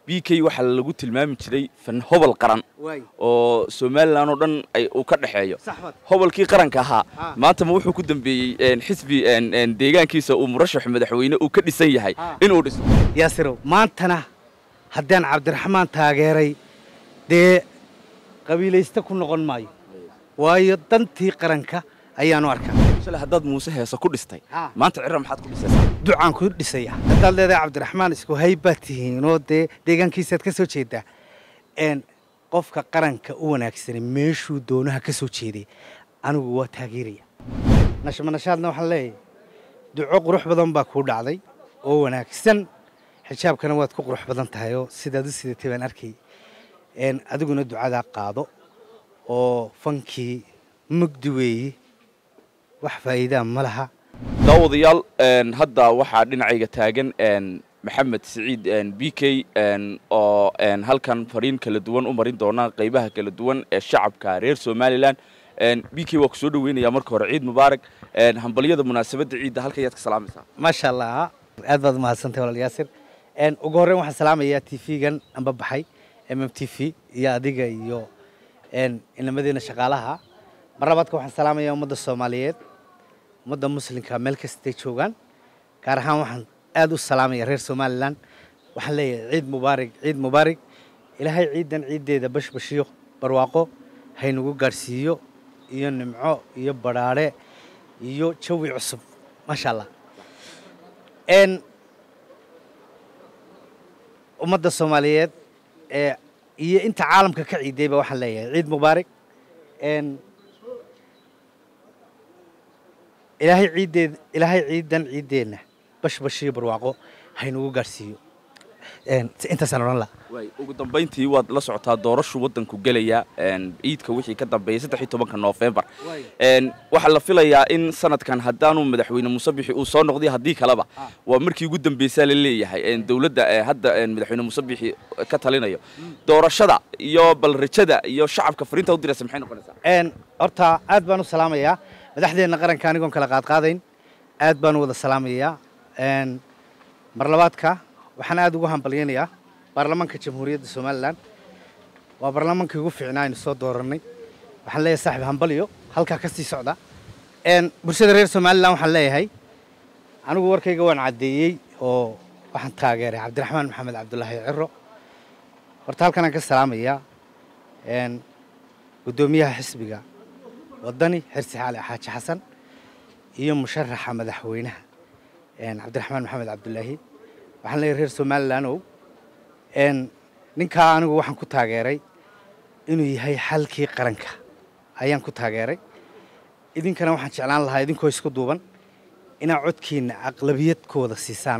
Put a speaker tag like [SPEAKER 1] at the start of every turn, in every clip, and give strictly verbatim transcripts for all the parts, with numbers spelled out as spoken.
[SPEAKER 1] B K waxa lagu tilmaami jiray fan hobol qaran oo Soomaaliland oo dhan ay u ka dhaxeeyo hobolkii qaranka ahaa maanta ma wuxuu ku dambeeyay xisbi deegaankiisa uu murashax madaxweyne uu ka dhisan yahay inuu dhiso
[SPEAKER 2] yaasirow maantana haddaan Cabdiraxmaan taageeray dee qabiilaysta ku noqon maayo waayo dantii qaranka ayaanu arkaa
[SPEAKER 1] shalay haddaad muuse heesa ku dhistay maanta cirra maxaad ku dhisaysaa
[SPEAKER 2] ducaan ku dhisaya haddaad leedahay Cabdiraxmaan isku haybaad tihiin oo dee deegaankiisaad ka soo jeedaa een qofka qaranka u wanaagsan meeshuu doonaha ka soo jeeday anigu waa taageeraya nashmanashaadna waxaan leeyahay duco qurux badan baa ku dhacday oo wanaagsan xijaabkana waad ku qurux badan tahay oo sidaad u sidatay baan arkay een adiguna ducada qaado oo fankii mugdi weeye wax faa'iido ma laha
[SPEAKER 1] daawadayaal een hadda waxa dhinacayga taagan een Maxamed Saciid een B K een oo een halkan fariin kala duwan u marin doona qaybaha kala duwan ee shacabka reer Soomaaliland een B K waa ku soo dhaweynaya marka hore ciid mubaarak een hambaliyada munaasabada ciidda halka ayaad ka salaamaysaa
[SPEAKER 2] ma sha Allah aad baad mahadsantahay walaal Yaasir een ugu horreyn waxaan salaamayaa T V-gan amba baxay M M T V iyo adiga iyo een inamadina shaqaalaha marabadka waxaan salaamayaa ummadda Soomaaliyeed ummadda muslimka meel kasta ay joogan gaar ahaan waxaan aad u salaamayaa reer Soomaaliland waxaan leeyahay ciid mubaarak ciid mubaarak ilaahay ciidan ciideeda bashbashiyo barwaaqo haynugu gaarsiiyo iyo nimco iyo baraare iyo jawi cusub ma sha Allah een ummadda Soomaaliyeed ee iyo inta caalamka ka ciideyba waxaan leeyahay ciid mubaarak een ilaahay ciideed ilaahay ciidan ciideena bashbashiyo barwaaqo haynugu gaarsiiyo een inta sanadan la
[SPEAKER 1] way ugu dambeyntii waad la socotaa doorasho wadanku galaya een ciidka wixii ka dambeeyay saddex iyo tobanka November een waxa la filayaa in sanadkan hadaanu madaxweyne Muuse Bixi uu soo noqday hadii kaleba waa markii ugu dambeysay la leeyahay een dawladda hadda een madaxweyne Muuse Bixi ka talinayo doorashada iyo bal rajada iyo shacabka fariinta u diraysa maxay noqonaysaa
[SPEAKER 2] een horta aad baan u salaamayaa madaxdeena qaranka anigoon kala qaad qaadayn aad baan wada salaamayaa een mar labaadka waxaan aad ugu hambalyeeyaa baarlamaanka jamhuuriyadda Soomaaliland waa baarlamaankii ugu fiicnaa in soo dooranay waxaan leeyahay saaxiib hambalyo halka ka sii socda een bulshada reer Soomaaliland waxaan leeyahay anigu warkayga waan cadeeyay oo waxaan taageeray Cabdiraxmaan Maxamed Cabdullaahi Cirro horta halkan aan ka salaamayaa een gudoomiyaha xisbiga wadani xirsi xaali xaaji xasan iyo musharaxa madaxweynaha een Cabdiraxmaan Maxamed Cabdullaahi waxaan leeyahay reer Soomaaliland oo een ninka anigu waxaan ku taageeray inuu yahay xalkii qaranka ayaan ku taageeray idinkana waxaan jeclaan lahaa idinkoo isku duuban inaa codkiina aqlabiyadkooda siisaan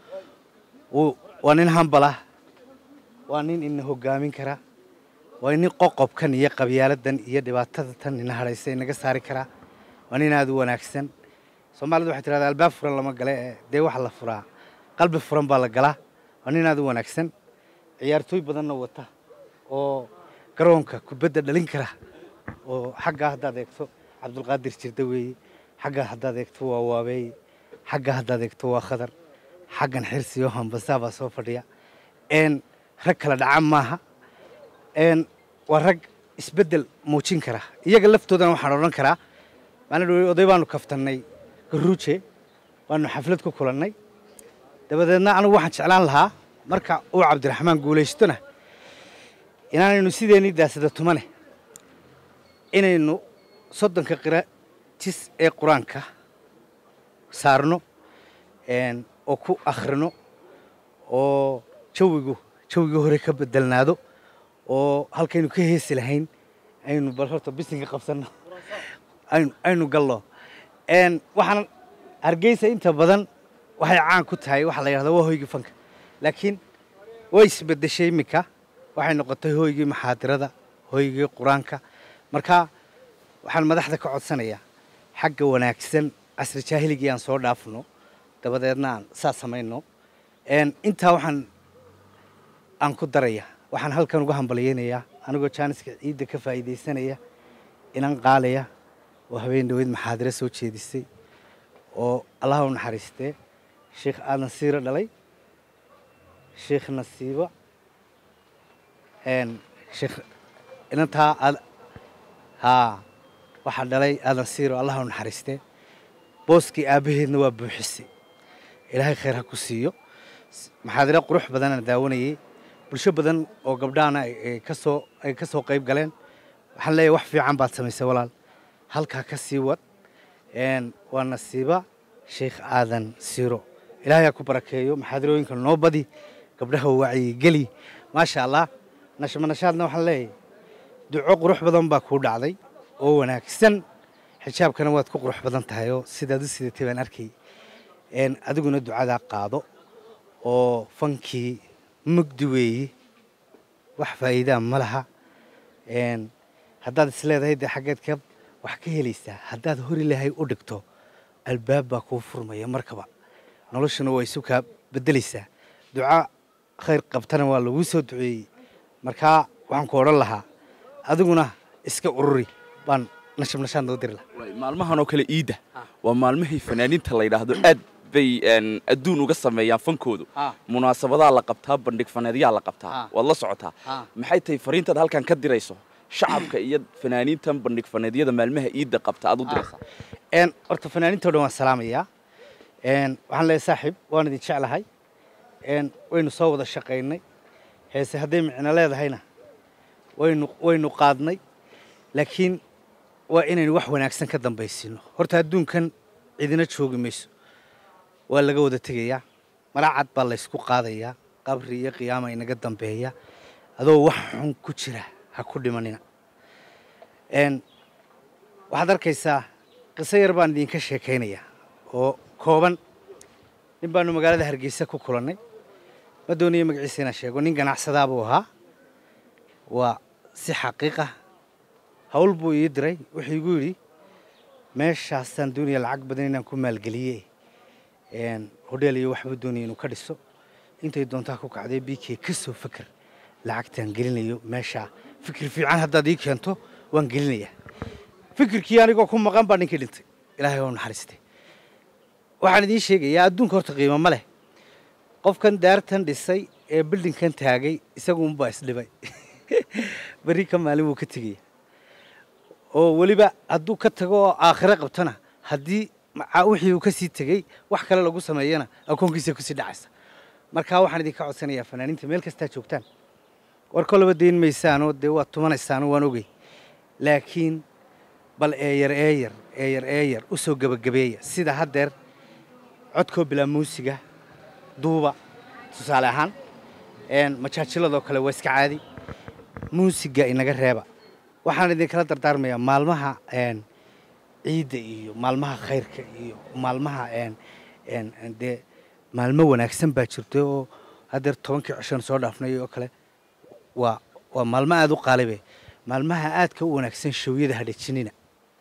[SPEAKER 2] oo waa nin hambala waa nin in hogaamin kara waa nin qoqobkan iyo qabiyaaladan iyo dhibaatada tan ina hareysay naga saari kara waa nin aad u wanaagsan Soomaalidu waxay tiraahdaa albaab furan lama gale dee wax la furaa qalbi furan baa la galaa waa nin aad u wanaagsan ciyaartooy badanna wata oo garoonka kubadda dhalin kara oo xagga haddaad eegto Cabdulqaadir Jirdaweey xagga haddaad eegto waa Waabey xagga haddaad eegto waa Khadar xaggan Xirsi iyo Hambasa baa soo fadhiya een rag kala dhacan maaha een waa rag isbedel muujin kara iyaga laftoodana waxaan oran karaa maalin oday baanu kaftanay garuuje waanu xaflad ku kulannay dabadeedna anigu waxaan jeclaan lahaa marka uu Cabdiraxmaan guuleystona inaanaynu sideenii daasada tumane inaynu soddonka qira jis ee quraanka saarno een oo ku akhrino oo jawigu jawiga hore ka bedelnaado oo halkaynu ka heesi lahayn aynu bal horta bisinka qabsano aynu aynu gallo een waxaan Hargeysa inta badan waxay caan ku tahay waxa la yiraahdo waa hoyga fanka laakiin way isbedeshay imika waxay noqotay hoygii maxaadirada hoygii quraanka marka waxaan madaxda ka codsanayaa xagga wanaagsan asri jaahiligi aan soo dhaafno dabadeedna aan saa sameeyno een inta waxaan aan ku daraya waxaan halkan uga hambalyeeynaya anigoo jaaniska ciidda ka faa'iideysanaya inaan qaalaya oo habeen dhaweyd maxaadiro soo jeedisay oo Allah u naxariistay sheekh Aadan Siira dhalay sheekh Nasiiba een sheekh inantaa aad haa waxaa dhalay aadan siiro allah u naxariiste booskii aabaheedna waa buuxisay ilaahay khayr ha ku siiyo maxaadira qurux badan aan daawanayay bulsho badan oo gabdhaana ay ka soo ay ka soo qayb galeen waxaan leeyahay wax fiican baad samaysay walaal halkaa ka sii wad een waa nasiiba sheekh aadan siiro ilaahay ha ku barakeeyo maxaadirooyinka noo badi gabdhaha wacyi geli maasha allah nashma nashaadna waxaan leeyahay duco qurux badan baa kuu dhacday oo wanaagsan xijaabkana waad ku qurux badan tahay oo sidaad u sidatay baan arkay een adiguna ducada qaado oo fankii mugdi weeyi wax faa'iido ma laha een haddaad isleedahay dee xaggeed ka wax ka helaysaa haddaad hor ilaahay u dhigto albaab baa kuu furmaya markaba noloshuna way isu kaa beddelaysaa duca khayr qabtana waa laguu soo duceeyey markaa waxaan ku odhan lahaa adiguna iska ururi baan nashab nashaad noo diri lahaa
[SPEAKER 1] maalmahan oo kale iidda waa maalmihii fanaaniinta la yidhaahdo aad bay adduun uga sameeyaan fankoodu munaasabadaha la qabtaa bandhig faneedyaa la qabtaa waad la socotaa maxay tahay fariintaad halkan ka dirayso shacabka iyo fanaaniintan bandhig faneedyada maalmaha iidda qabta aad u diraysaa
[SPEAKER 2] een horta fanaaniinta oo dhan waan salaamayaa een waxaan leeyahay saaxiib waan idin jeclahay een waynu soo wada shaqaynay heese hadday micno leedahayna waynu waynu qaadnay laakiin waa inaynu wax wanaagsan ka dambaysino horta adduunkan cidina joogi mayso waa laga wada tegayaa maracad baa la isku qaadayaa qabri iyo qiyaama inaga dambeeya adoo wax xun ku jira ha ku dhimanina een waxaad arkaysaa qiso yar baan idinka sheekaynayaa oo kooban nin baanu magaalada hargeysa ku kulannay ma doonayo magaciisa inaan sheego nin ganacsadaa buu ahaa waa si xaqiiqa hawl buu ii diray wuxuu igu yidhi meeshaasaan doonaya lacag badan inaan ku maalgeliyey een hodheel iyo waxbuu doonaya inuu ka dhiso intay doontaa ku kacday bk ka soo fikir lacagtaan gelinayo meeshaa fikir fiican haddaad ii keento waan gelinayaa fikirkii anigoo ku maqan baa ninkii dhintay ilaahay waa naxariistay waxaan idiin sheegayaa adduunka horta qiimo ma leh qofkan daartan dhisay ee bildinkan taagay isaguunbaa isdhibay berri ka maalin wuu ka tegaya oo weliba hadduu ka tago oo aakhire qabtana haddii wixii uu ka sii tegey wax kale lagu sameeyana akoonkiisa kusii dhacaysa markaa waxaan idinka codsanayaa fanaaniinta meel kastaa joogtaan war kolaba dayn maysaanoo dee waad tumanaysaanoo waan ogey laakiin bal eeyar eeyar eeyar eeyar u soo gebagabeeya sida haddeer codkoo bilaa muusiga duuba tusaale ahaan majaajiladoo kale waa iska caadi muusiga inaga reeba waxaan idinkala dardaarmayaa maalmaha ciidda iyo maalmaha khayrka iyo maalmaha dee maalmo wanaagsan baa jirta oo haddeer tobankii cishan soo dhaafnay oo kale waa waa maalmo aad u qaalibe maalmaha aadka u wanaagsan shawyada hadhajinina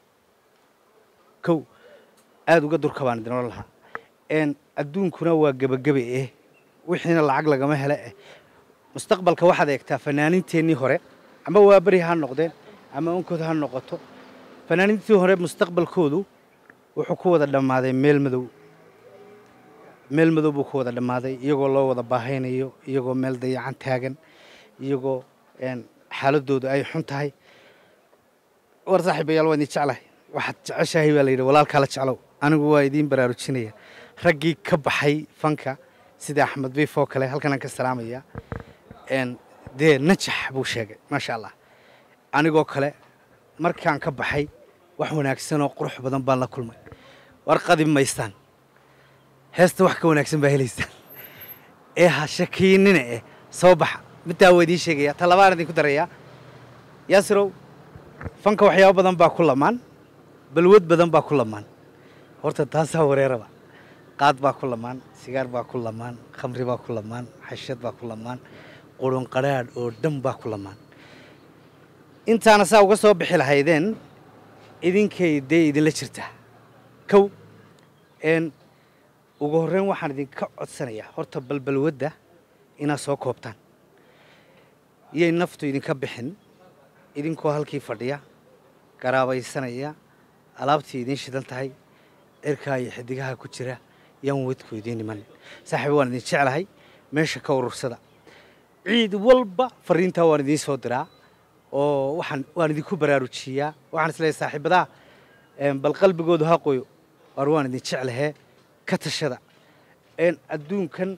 [SPEAKER 2] kow aad uga durka baan idin oran lahaa een adduunkuna waa gebagabe eh wixiina lacag lagama hele eh mustaqbalka waxaad eegtaa fanaaniinteennii hore ama waa beri ha noqdeen ama onkooda ha noqoto fanaaniintii hore mustaqbalkoodu wuxuu ku wada dhammaaday meel madow meel madow buu ku wada dhammaaday iyagoo loo wada baahaynayo iyagoo meel dayacan taagan iyagoo xaaladoodu ay xun tahay war saaxiibayaal waa idin jeclahay waxaad jeceshahay baa la yidhi walaalkaa la jeclow anigu waa idiin baraarujinaya raggii ka baxay fanka sida axmed biif oo kale halkanaan ka salaamaya dee najax buu sheegay maasha allah anigoo kale markaan ka baxay wax wanaagsan oo qurux badan baan la kulmay war qadib maystaan heesta wax ka wanaagsan baa helaysaan ee ha shakiinina eh soo baxa midtaa waa idiin sheegaya ta labaan idinku darayaa yaasirow fanka waxyaabo badan baa ku lamaan balwad badan baa ku lamaan horta taasaa wareeraba qaad baa ku lamaan sigaar baa ku lamaan khamri baa ku lamaan xashad baa ku lamaan qurun qadhaadh oo dhan baa ku lamaan intaana saa uga soo bixi lahaydeen idinkay dee idinla jirtaa kow n ugu horreyn waxaan idinka codsanayaa horta balbalwadda inaad soo koobtaan iyay naftu idinka bixin idinkoo halkii fadhiya garaabaysanaya alaabtii idiin shidan tahay cirkaa iyo xidigaha ku jira yaan wadku idiin iman saaxiib waan idin jeclahay meesha ka urursada ciid walba fariintaa waan idiin soo diraa oo waxaan waan idinku baraarujiyaa waxaan isleeyahay saaxiibadaha bal qalbigoodu ha qoyo war waan idin jeclahay ka tashada een adduunkan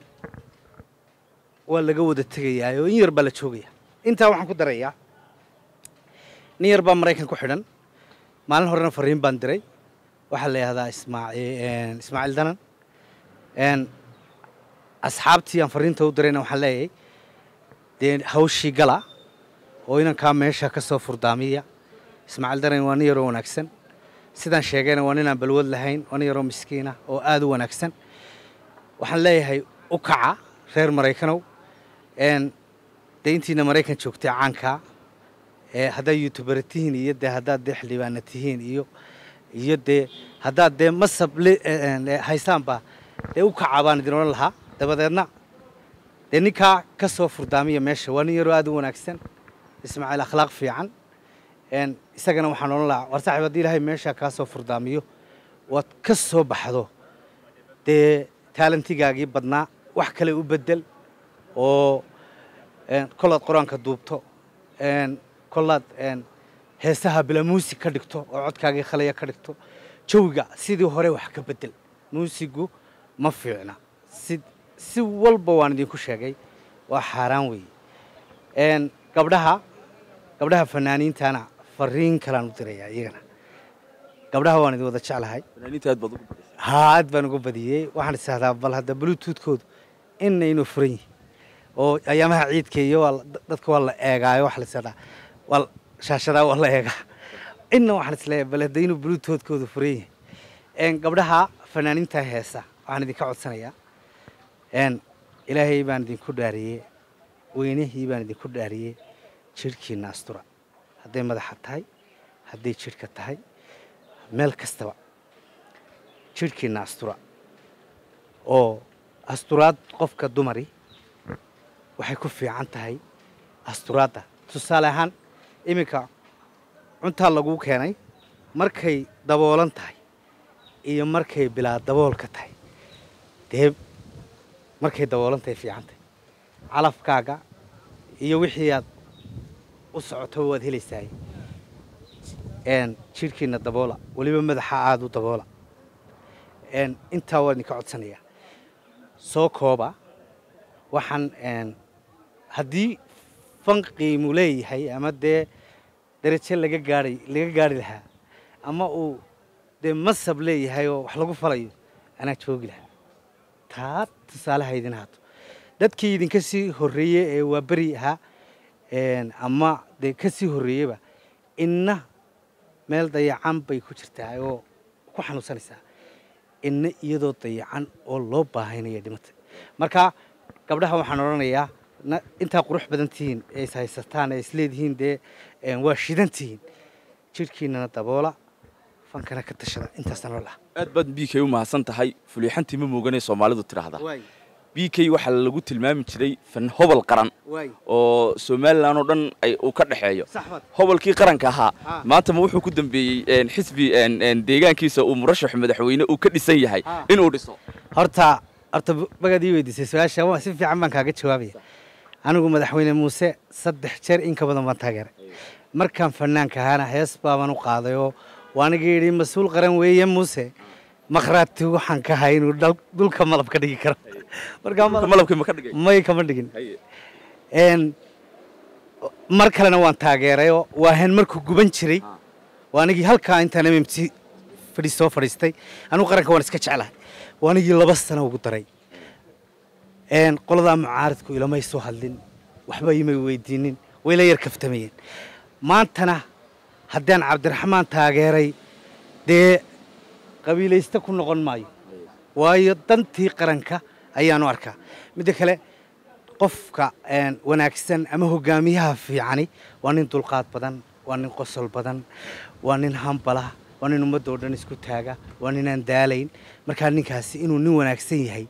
[SPEAKER 2] waa laga wada tegayaa oo in yar baa la joogayaa intaa waxaan ku darayaa nin yar baa Mareykan ku xidhan maalin horena fariin baan diray waxaa la yiraahdaa Ismaaciil Ismaaciil Danan een asxaabtii aan fariinta u dirayna waxaan leeyahay dee hawshii gala oo inankaa meesha ka soo furdaamiya Ismaaciil Danan waa nin yar oo wanaagsan sidaan sheegayna waa nin aan balwad lahayn waa nin yar oo miskiin ah oo aad u wanaagsan waxaan leeyahay u kaca reer Mareykanow een deyntiina Mareykan joogtay caanka ee hadda youtuber tihiin iyo de hadda de xildhibaan tihiin iyo iyo de hadda de masab haysaan ba ee u kaca baan idin oran lahaa dabadeedna de ninka ka soo furdaamiya meesha waa nin yar oo aad u wanaagsan Ismaaciil akhlaaq fiican een isagana waxaan oran lahaa war saaxiib hadii Ilaahay meesha ka soo furdaamiyo waad ka soo baxdo de talentigaagii badnaa wax kale u bedel oo een kolaad quraanka duubto een kolaad een heesaha bila muusig ka dhigto oo codkaagii khalaya ka dhigto jawiga sidii hore wax ka bedel muusigu ma fiicna si si walba waan idinku sheegay waa xaraan weey een gabdhaha gabdhaha fanaaniintana fariin kala u diraya iyagana gabdhaha waan idin wada jeclahay
[SPEAKER 1] fanaaniinta aad baad ugu badisay
[SPEAKER 2] ها aad baan ugu badiyay waxaan isahdaa bal hadda bluetooth kood in aynu furan oo ayaamaha ciidka iyo dadka waa la eegaayo wax la isahdaa wal shaashada waa la eega inna waxaan isleeyahay bal hadda inuu bluetooth koodu furan een gabdhaha fanaaniinta heesa waxaan idin ka codsanayaa een ilaahay baan idin ku dhaariyay weynihii baan idin ku dhaariyay jirkiina astura hadday madaxa tahay hadday jirka tahay meel kastaba jirkiina astura oo asturaad qofka dumari waxay ku fiican tahay asturaadda tusaale ahaan iminka cuntaa lagu keenay markay daboolan tahay iyo markay bilaa daboolka tahay dee markay daboolan tahay fiican tahay calafkaaga iyo wixii aad u socoto waad helaysaa een jirkiina daboola waliba madaxa aad u daboola een inta waan ka codsanaya soo kooba waxaan een hadii fan qiimo leeyahay ama de darajo laga gaaray laga gaari lahaa ama uu de masab leeyahay oo wax lagu falayo ana joogi lahaa taa tusaalaha idin haato dadkii idin ka sii horeeyay ee waa bari aha een ama de ka sii horeeyaba inna meel dayacan bay ku jirtaa oo ku xanuunsanaysaa inna iyadoo dayacan oo loo baahanaya dhimata marka gabdhaha waxaan oranayaa inta qurux badan tihiin ee haysataan ee isleedihiin de waa shidantiin jirkiina daboola fankana ka tashada intaas aan la
[SPEAKER 1] aad baad B K u mahadsan tahay fuliixantii ma mooganay Soomaalidu tiraahda B K waxa lagu tilmaami jiray fan hobol qaran oo Soomaaliland oo dhan ay u ka dhaxeeyo hobolkii qaranka ahaa maanta ma wuxuu ku dambeeyay xisbi deegaankiisa uu murashax madaxweyne uu ka dhisan yahay inuu dhiso
[SPEAKER 2] horta horta bagadii weydiisay su'aasha waa si fiican baan kaaga jawaabay anigu madaxweyne Muuse saddex jeer in ka badan baan taageeray markaan fanaanka ahaana hees baan u qaaday oo waana geeyay mas'uul qaran weeye Muuse maqraati waxaan ka hayn uu dhulka malab ka dhigi karo marka
[SPEAKER 1] malabka ma ka dhigay
[SPEAKER 2] may kama dhigin een mar kalena waan taageeray oo waahan markuu guban jiray waanigi halka intaan M M T fadhiiso fadhiistay anu qaranka waan iska jeclahay waanigi laba sano ugu daray een qolada mucaaradku ilamay soo hadlin waxba imay weydiinin way la yar kaftamayeen maantana haddaan Cabdiraxmaan taageeray de qabiilaysta ku noqon maayo waayo dantii qaranka ayaan u arkaa mid kale qofka een wanaagsan ama hogaamiyaha fiicani waa nin dulqaad badan waa nin qosol badan waa nin hambala waa nin ummadda oo dhan isku taaga waa nin aan daalayn marka ninkaasi inuu nin wanaagsan yahay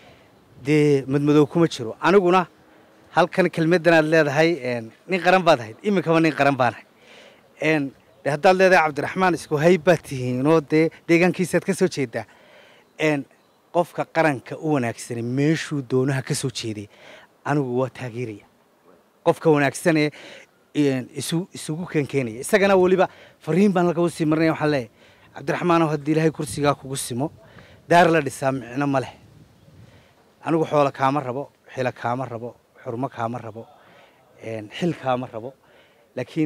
[SPEAKER 2] de madmadow kuma jiro aniguna halkan kelmadan aad leedahay een nin qaran baad ahayd imika nin qaran baan ahay een de haddaad leedahay Cabdiraxmaan isku haybatiin oo de deegaankiisa ka soo jeeda een qofka qaranka u wanaagsan meeshuu doonaha ka soo jeeday anigu waa taageeraya qofka wanaagsan ee isu isugu keenkeenaya isagana waliba fariin baan laga sii marnay waxa leeyahay Cabdiraxmaan oo hadii Ilaahay kursiga kugu simo daar la dhisaa micna ma leh anigu xoolo kaama rabo xila kaama rabo xurmo kaama rabo een xil kaama rabo laakiin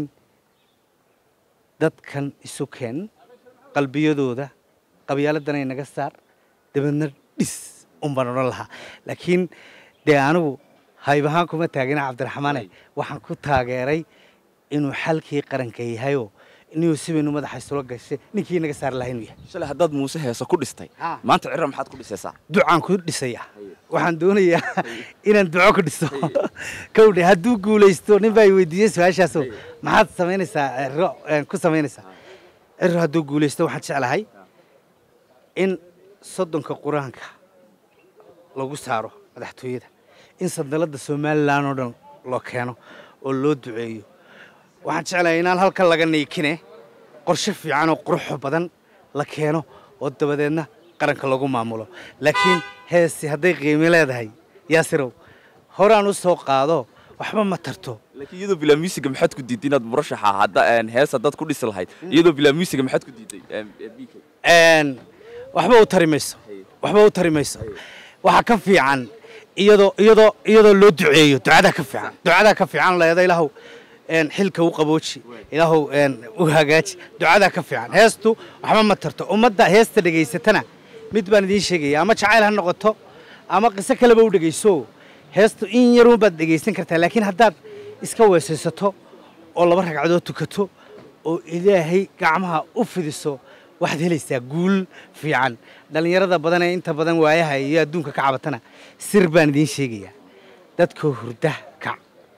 [SPEAKER 2] dadkan isu keen qalbiyadooda qabyaaladana inaga saar dabadna dhis um baan oran lahaa laakiin de anigu haybahaan kuma taagina Cabdiraxmaan waxaan ku taageeray inuu xalkii qaranka yahay oo inuu sibeenu madaxa isla gashay ninkii naga saar lahayn yahay
[SPEAKER 1] shalay haddaad muuse heeso ku dhistay maanta cirra maxaad ku dhisaysaa
[SPEAKER 2] ducaan ku dhisaya waxaan doonayaa inaan duco ku dhiso kawdhe hadduu guulaysto nin baa weydiiyay su'aashaas maxaad samaynaysaa cirro ku samaynaysaa cirro hadduu guulaysto waxaan jeclahay in soddonka quraanka lagu saaro madaxtooyada in sadalada Soomaaliland oo dhan loo keeno oo loo duceeyo waxaan jeclahay inaan halka laga neekine qorshe fiican oo qurux badan la keeno oo dabadeedna qaranka lagu maamulo laakiin heesi haday qiimo leedahay yaasirow horaan u soo qaado waxba ma tarto
[SPEAKER 1] laakiin iyadoo bila music maxaad ku diiday inaad murashaxa hadda een heesa dad ku dhis lahayd iyadoo bila music maxaad ku diiday
[SPEAKER 2] een waxba u tarimayso waxba u tarimayso waxa ka fiican iyadoo iyadoo iyadoo loo duceeyo ducada ka fiican ducada ka fiican leedahay ilaahu een xilka u qabooji ilaahu een u hagaaji ducada ka fiican heestu waxba ma tarto ummadda heesta dhageysatana mid baan idin sheegaya ama jacayl ha noqoto ama qiso kale ba u dhageyso heestu in yar u baad dhageysan kartaa laakiin haddaad iska weesaysato oo laba ragcadood tukato oo ilaahay gacmaha u fidiso waxaad helaysaa guul fiican dhalinyarada badan ee inta badan waayaha iyo adduunka ka cabatana sir baan idin sheegaya dadka hurda ka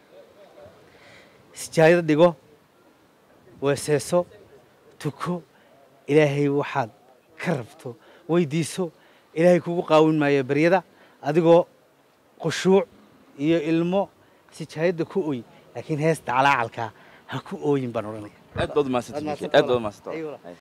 [SPEAKER 2] sijaayad dhigo weesayso tuko ilaahay waxaad ka rabto weydiiso ilaahay kugu qaawin maayo baryada adigoo qushuuc iyo ilmo sijaayada ku ooy laakiin heesta calaacalka ha ku ooyin baan oranaya
[SPEAKER 1] aad baad ma sii aad baad ma sii